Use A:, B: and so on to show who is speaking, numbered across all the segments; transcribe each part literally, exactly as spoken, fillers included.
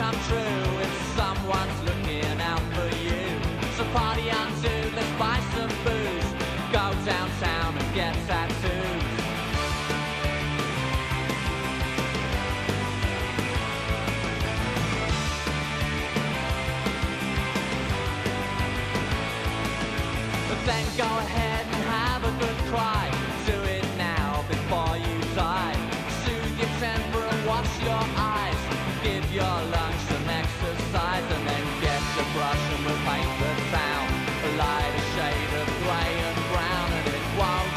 A: come true if someone's looking out for you. So party on to, let's buy some booze, go downtown and get tattoos. Then go ahead and have a good cry. Do it now before you die. Soothe your temper and wash your eyes. Give your lungs some exercise. And then get your brush and we'll paint the town a lighter shade of grey and brown. And it won't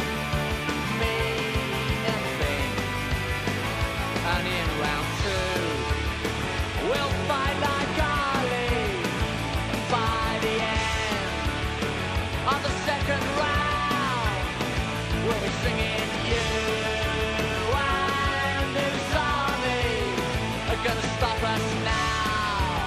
A: mean a thing. And in round two we'll fight like Ali. And by the end of the second round, we'll be singing you and this army are gonna stop us now.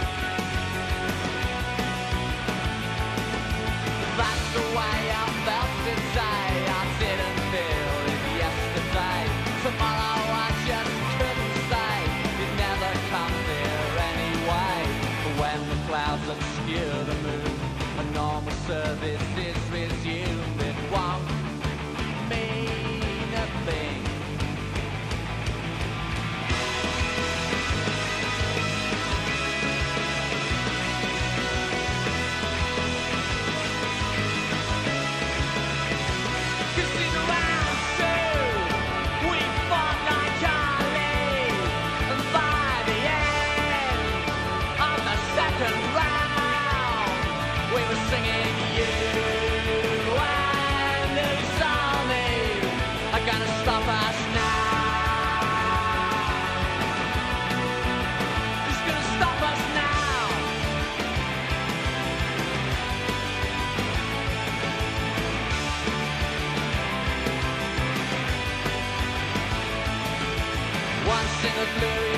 A: That's the way I felt today. I didn't feel it yesterday. Tomorrow I just couldn't say. It never comes here anyway. But when the clouds obscure the moon and normal service is resumed, it won't mean a thing. Cause in round two we fought like Ali. And by the end of the second round, we were singing you and this army are gonna stop us now. Who's gonna stop us now? Once in a blue